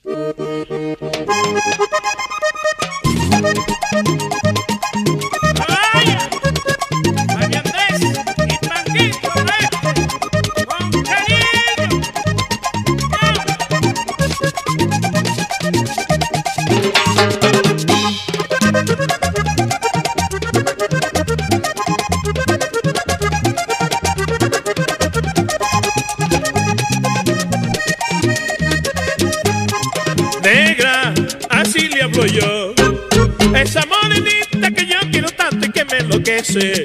Negra, así le hablo yo, esa morenita que yo quiero tanto y que me enloquece.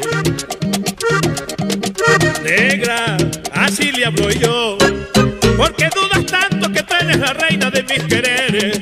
Negra, así le hablo yo, porque dudas tanto que tú eres la reina de mis quereres.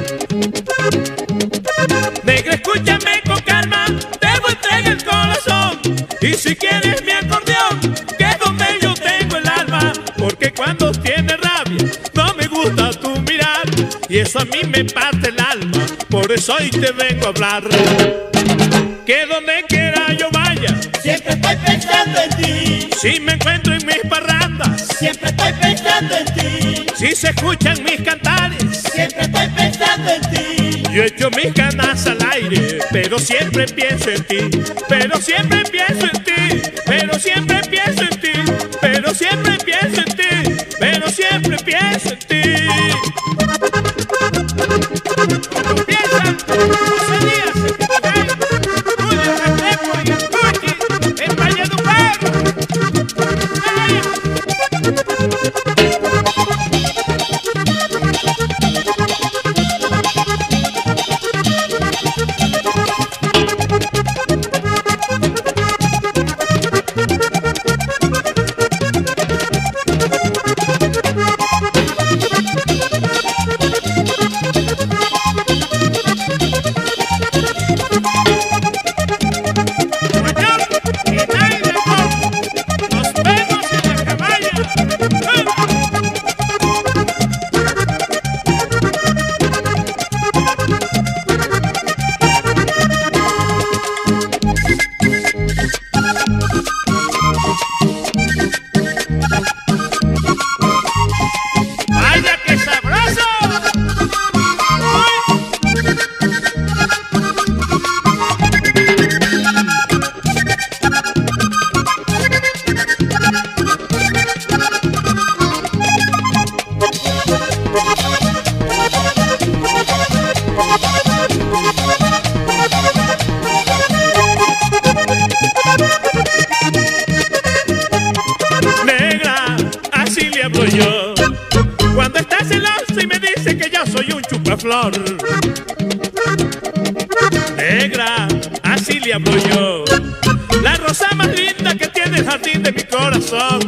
Negra, escúchame con calma, te voy a entregar el corazón, y si quieres mi acordeón, que es donde yo tengo el alma, porque cuando tienes rabia no me gusta tu mirar, y eso a mí me parte el alma, por eso hoy te vengo a hablar. Que donde quiera yo vaya, siempre estoy pensando en ti. Si me encuentro en mis parrandas, siempre estoy pensando en ti. Si se escuchan mis cantares, siempre estoy pensando en ti. Yo echo mis ganas al aire, pero siempre pienso en ti, pero siempre pienso en ti, pero siempre pienso en ti, pero siempre pienso en ti, pero siempre pienso en ti. Como piensan, José Díaz, Julio Restrepo y el Tuchi, en Valledupar. Negra, así le hablo yo, cuando estás celosa y me dice que yo soy un chupaflor. Negra, así le hablo yo, la rosa más linda que tiene el jardín de mi corazón.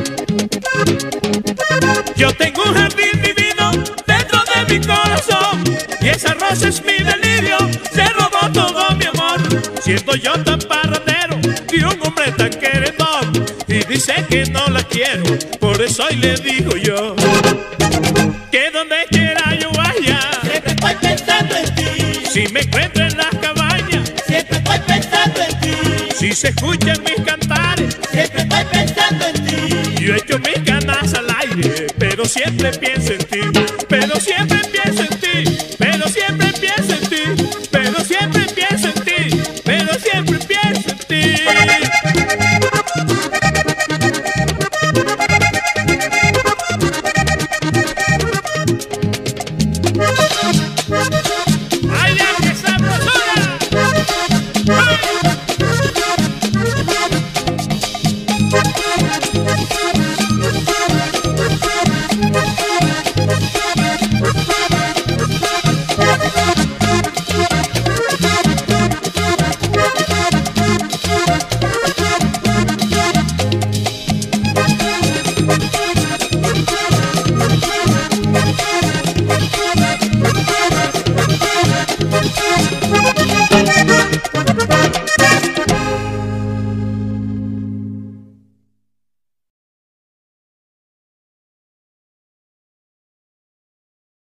Yo tengo un jardín divino dentro de mi corazón, y esa rosa es mi delirio, se robó todo mi amor. Siendo yo tan parrandero y un hombre tan queredor, y dice que no la quiero, por eso hoy le digo yo, que donde quiera yo vaya, siempre estoy pensando en ti. si me encuentro en las cabañas, siempre estoy pensando en ti. si se escuchan mis cantares, siempre estoy pensando en ti. yo echo mis ganas al aire, pero siempre pienso en ti, pero siempre pienso en ti,